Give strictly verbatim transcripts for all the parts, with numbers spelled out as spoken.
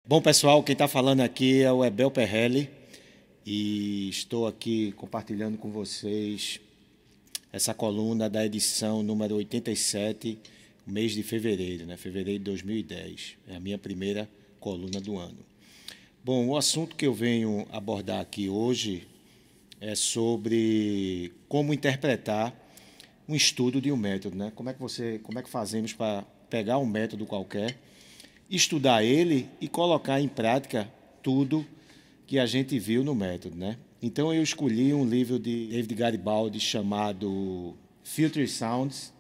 Bom, pessoal, quem está falando aqui é o Ebel Perrelli e estou aqui compartilhando com vocês essa coluna da edição número oitenta e sete, mês de fevereiro, né? Fevereiro de dois mil e dez. É a minha primeira coluna do ano. Bom, o assunto que eu venho abordar aqui hoje é sobre como interpretar um estudo de um método, né? Como é que você, como é que fazemos para pegar um método qualquer, estudar ele e colocar em prática tudo que a gente viu no método, né? Então eu escolhi um livro de David Garibaldi chamado Filter Sounds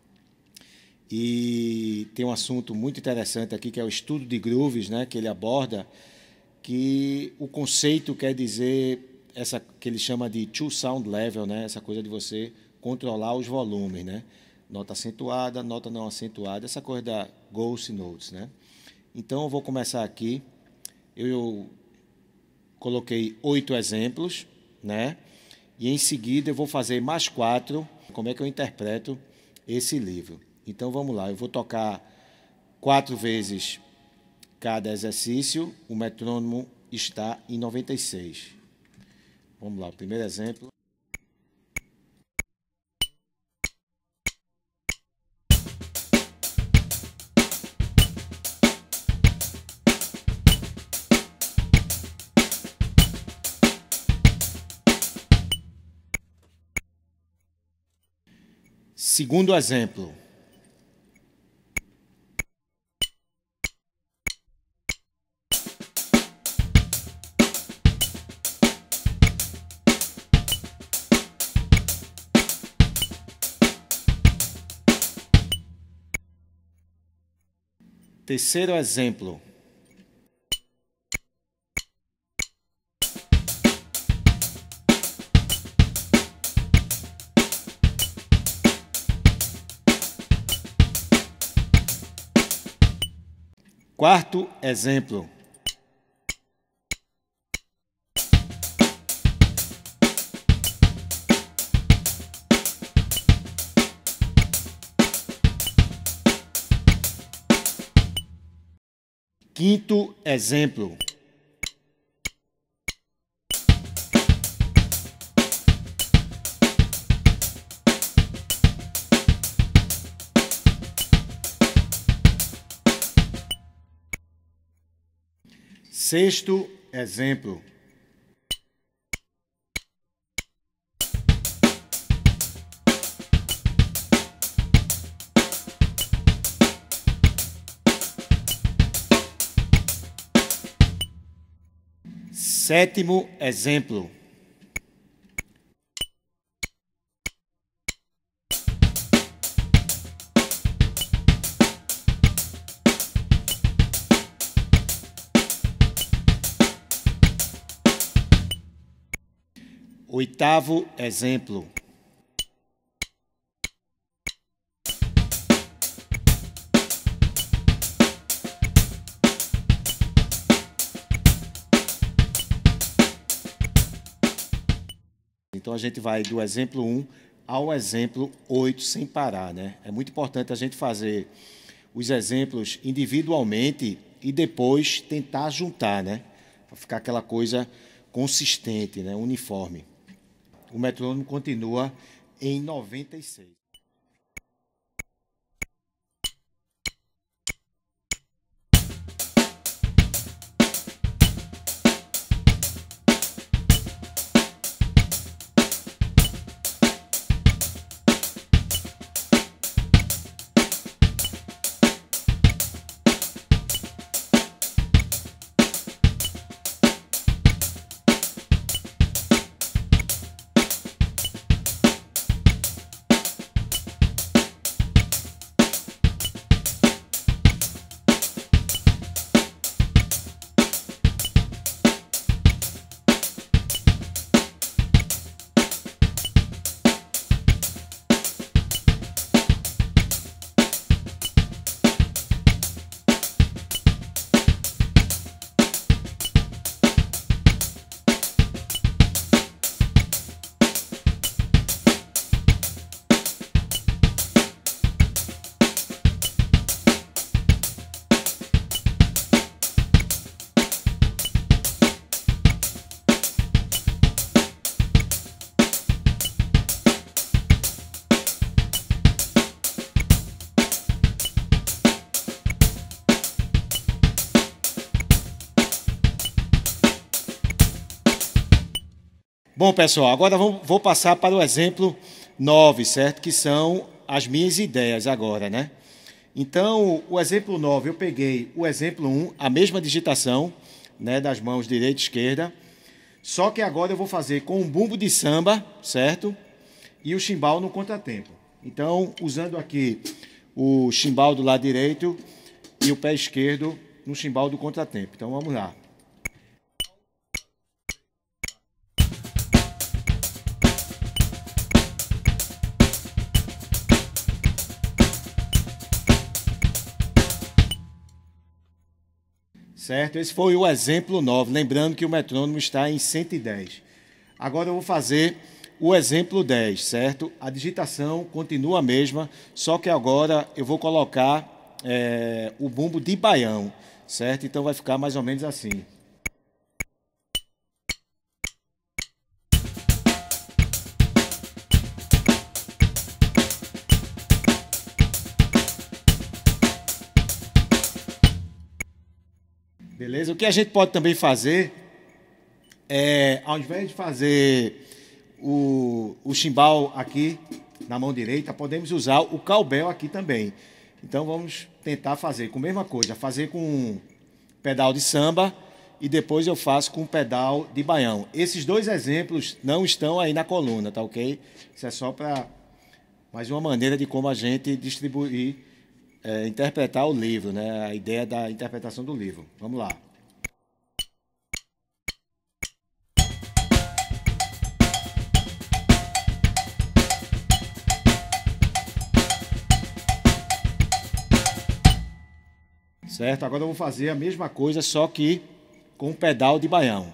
e tem um assunto muito interessante aqui que é o estudo de grooves, né? Que ele aborda, que o conceito quer dizer essa que ele chama de two sound level, né? Essa coisa de você controlar os volumes, né? Nota acentuada, nota não acentuada, essa coisa da ghost notes, né? Então, eu vou começar aqui. Eu coloquei oito exemplos, né? E em seguida eu vou fazer mais quatro. Como é que eu interpreto esse livro? Então, vamos lá. Eu vou tocar quatro vezes cada exercício. O metrônomo está em noventa e seis. Vamos lá. O primeiro exemplo. Segundo exemplo. Terceiro exemplo. Quarto exemplo. Quinto exemplo. Sexto exemplo. Sétimo exemplo. Oitavo exemplo. Então a gente vai do exemplo um ao exemplo oito sem parar, né? É muito importante a gente fazer os exemplos individualmente e depois tentar juntar, né? Para ficar aquela coisa consistente, né? Uniforme. O metrônomo continua em noventa e seis. Bom, pessoal, agora vou, vou passar para o exemplo nove, certo? Que são as minhas ideias agora, né? Então, o exemplo nove, eu peguei o exemplo um, a mesma digitação, né, das mãos direita e esquerda, só que agora eu vou fazer com um bumbo de samba, certo? E o chimbal no contratempo. Então, usando aqui o chimbal do lado direito e o pé esquerdo no chimbal do contratempo. Então, vamos lá. Certo? Esse foi o exemplo nove. Lembrando que o metrônomo está em cento e dez. Agora eu vou fazer o exemplo dez, certo? A digitação continua a mesma, só que agora eu vou colocar é, o bumbo de baião, certo? Então vai ficar mais ou menos assim. Beleza? O que a gente pode também fazer é, ao invés de fazer o, o chimbal aqui na mão direita, podemos usar o cowbell aqui também. Então vamos tentar fazer com a mesma coisa, fazer com um pedal de samba e depois eu faço com um pedal de baião. Esses dois exemplos não estão aí na coluna, tá ok? Isso é só para mais uma maneira de como a gente distribuir, é, interpretar o livro, né? A ideia da interpretação do livro. Vamos lá. Certo? Agora eu vou fazer a mesma coisa, só que com um pedal de baião.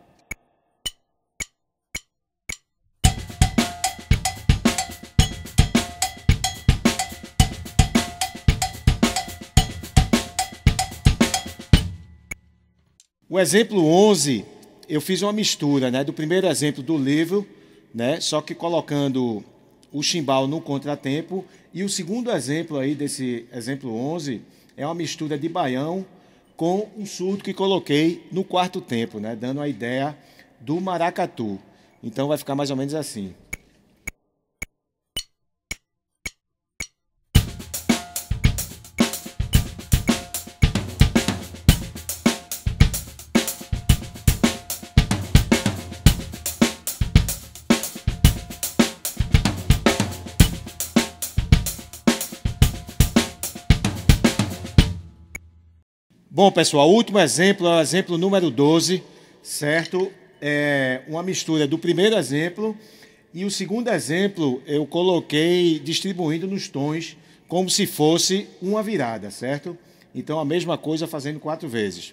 O exemplo onze, eu fiz uma mistura, né, do primeiro exemplo do livro, né, só que colocando o chimbal no contratempo, e o segundo exemplo aí desse exemplo onze é uma mistura de baião com um surdo que coloquei no quarto tempo, né, dando a ideia do maracatu. Então vai ficar mais ou menos assim. Bom, pessoal, o último exemplo é o exemplo número doze, certo? É uma mistura do primeiro exemplo e o segundo exemplo eu coloquei distribuindo nos tons como se fosse uma virada, certo? Então a mesma coisa fazendo quatro vezes.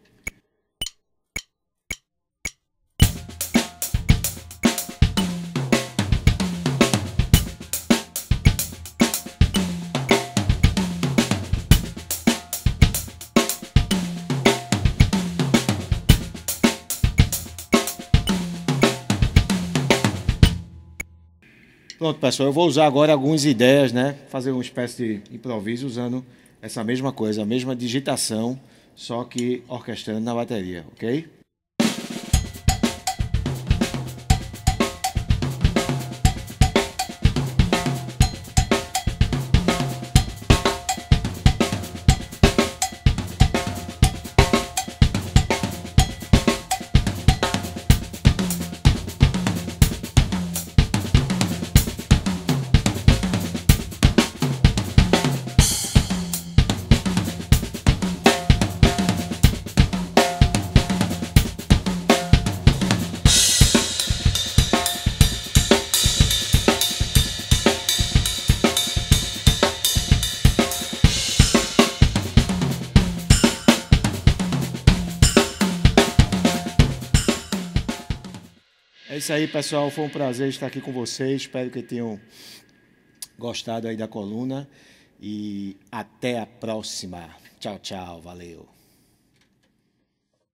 Pronto, pessoal, eu vou usar agora algumas ideias, né? Fazer uma espécie de improviso usando essa mesma coisa, a mesma digitação, só que orquestrando na bateria, ok? É isso aí, pessoal. Foi um prazer estar aqui com vocês. Espero que tenham gostado aí da coluna. E até a próxima. Tchau, tchau. Valeu.